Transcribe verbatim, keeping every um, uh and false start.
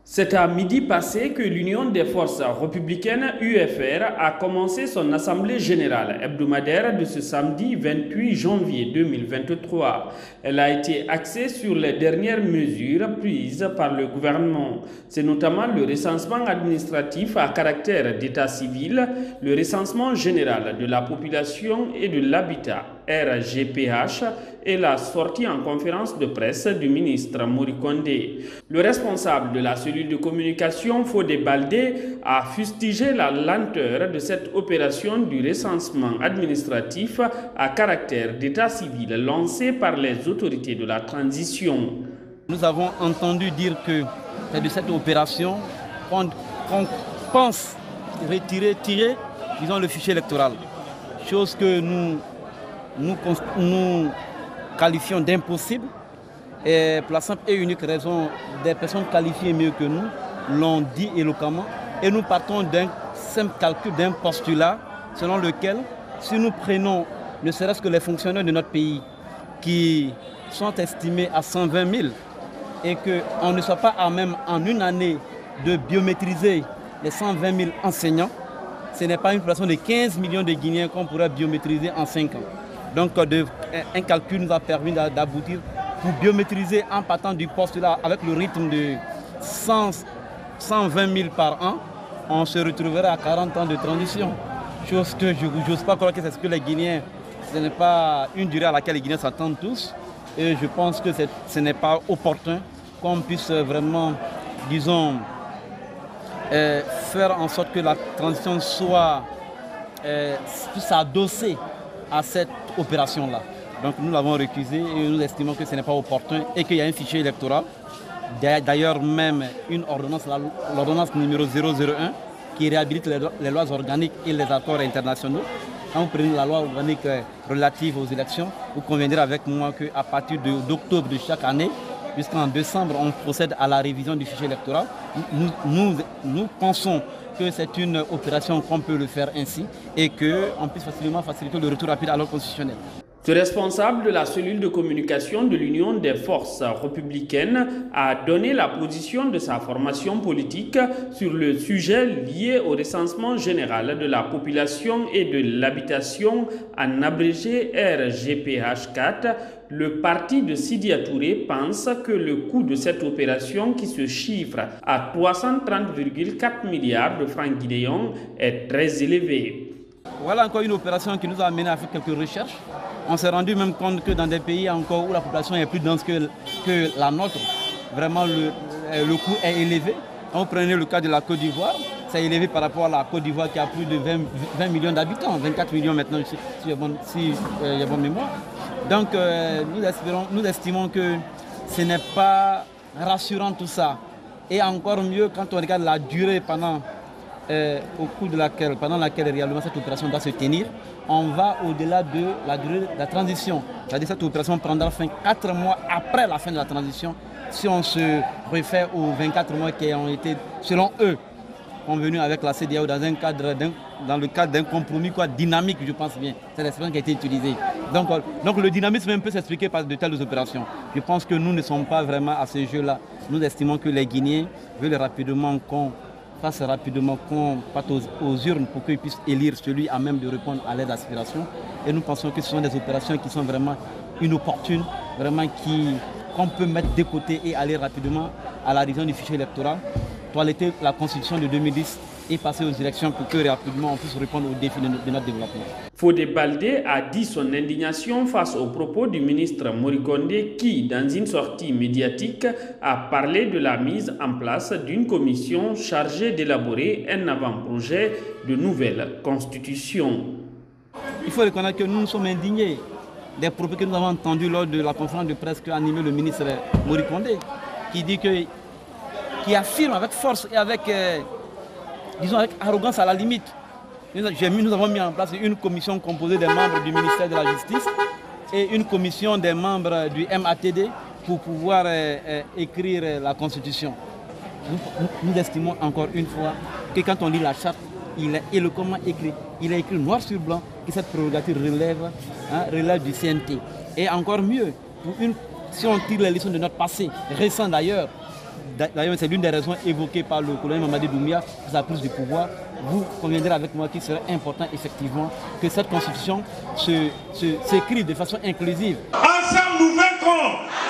C'est à midi passé que l'Union des forces républicaines U F R a commencé son assemblée générale hebdomadaire de ce samedi vingt-huit janvier deux mille vingt-trois. Elle a été axée sur les dernières mesures prises par le gouvernement. C'est notamment le recensement administratif à caractère d'état civil, le recensement général de la population et de l'habitat R G P H et la sortie en conférence de presse du ministre Mori Kondé. Le responsable de la cellule de communication, Fodé Baldé, a fustigé la lenteur de cette opération du recensement administratif à caractère d'état civil lancée par les autorités de la transition. Nous avons entendu dire que c'est de cette opération qu'on qu'on pense retirer, tirer, disons, le fichier électoral. Chose que nous, nous, nous qualifions d'impossible. Et pour la simple et unique raison, des personnes qualifiées mieux que nous l'ont dit éloquemment. Et nous partons d'un simple calcul, d'un postulat selon lequel, si nous prenons ne serait-ce que les fonctionnaires de notre pays qui sont estimés à cent vingt mille et qu'on ne soit pas à même en une année de biométriser les cent vingt mille enseignants, ce n'est pas une population de quinze millions de Guinéens qu'on pourrait biométriser en cinq ans. Donc de, un calcul nous a permis d'aboutir pour biométriser en partant du postulat avec le rythme de cent, cent vingt mille par an, on se retrouverait à quarante ans de transition. Chose que je n'ose pas croire que c'est ce que les Guinéens, ce n'est pas une durée à laquelle les Guinéens s'attendent tous. Et je pense que ce n'est pas opportun qu'on puisse vraiment, disons, euh, faire en sorte que la transition soit euh, plus adossée à cette opération-là. Donc nous l'avons récusé et nous estimons que ce n'est pas opportun et qu'il y a un fichier électoral. D'ailleurs même une ordonnance, l'ordonnance numéro zéro zéro un, qui réhabilite les, les lois organiques et les accords internationaux. Quand vous prenez la loi organique relative aux élections, vous conviendrez avec moi qu'à partir d'octobre de, de chaque année, jusqu'en décembre, on procède à la révision du fichier électoral. Nous, nous, nous pensons que c'est une opération qu'on peut le faire ainsi et qu'on puisse facilement faciliter le retour rapide à l'ordre constitutionnel. Ce responsable de la cellule de communication de l'Union des forces républicaines a donné la position de sa formation politique sur le sujet lié au recensement général de la population et de l'habitation, en abrégé R G P H quatre. Le parti de Sidya Touré pense que le coût de cette opération, qui se chiffre à trois cent trente virgule quatre milliards de francs guinéens, est très élevé. Voilà encore une opération qui nous a amené à faire quelques recherches. On s'est rendu même compte que dans des pays encore où la population est plus dense que, que la nôtre, vraiment le, le coût est élevé. Quand vous prenez le cas de la Côte d'Ivoire, c'est élevé par rapport à la Côte d'Ivoire qui a plus de vingt, vingt millions d'habitants, vingt-quatre millions maintenant si il y a bonne, si, euh, bonne mémoire. Donc euh, nous, espérons, nous estimons que ce n'est pas rassurant tout ça. Et encore mieux quand on regarde la durée pendant Euh, au cours de laquelle, pendant laquelle réellement cette opération doit se tenir, on va au-delà de la durée de la transition. C'est-à-dire que cette opération prendra fin quatre mois après la fin de la transition, si on se réfère aux vingt-quatre mois qui ont été, selon eux, convenus avec la C E D E A O dans, un cadre dans le cadre d'un compromis quoi, dynamique, je pense bien. C'est l'expression qui a été utilisée. Donc, donc le dynamisme même peut s'expliquer par de telles opérations. Je pense que nous ne sommes pas vraiment à ce jeu-là. Nous estimons que les Guinéens veulent rapidement qu'on fasse rapidement qu'on parte aux, aux urnes pour qu'ils puissent élire celui à même de répondre à leurs aspirations. Et nous pensons que ce sont des opérations qui sont vraiment inopportunes, vraiment qui, qu'on peut mettre de côté et aller rapidement à la révision du fichier électoral, toiletter la constitution de deux mille dix et passer aux élections pour que rapidement on puisse répondre aux défis de notre développement. Fodé Baldé a dit son indignation face aux propos du ministre Mori Kondé qui, dans une sortie médiatique, a parlé de la mise en place d'une commission chargée d'élaborer un avant-projet de nouvelle constitution. Il faut reconnaître que nous nous sommes indignés des propos que nous avons entendus lors de la conférence de presse qu'a animé le ministre Mori Kondé, qui dit que, qui affirme avec force et avec euh, disons avec arrogance à la limite. Nous avons mis en place une commission composée des membres du ministère de la Justice et une commission des membres du M A T D pour pouvoir euh, euh, écrire la Constitution. Nous, nous, nous estimons encore une fois que quand on lit la charte, il est éloquemment écrit. Il est écrit noir sur blanc que cette prérogative relève, hein, relève du C N T. Et encore mieux, pour une, si on tire les leçons de notre passé, récent d'ailleurs, d'ailleurs c'est l'une des raisons évoquées par le colonel Mamadi Doumbouya pour sa prise du pouvoir. Vous conviendrez avec moi qu'il serait important effectivement que cette constitution s'écrive de façon inclusive. Ensemble nous vaincrons.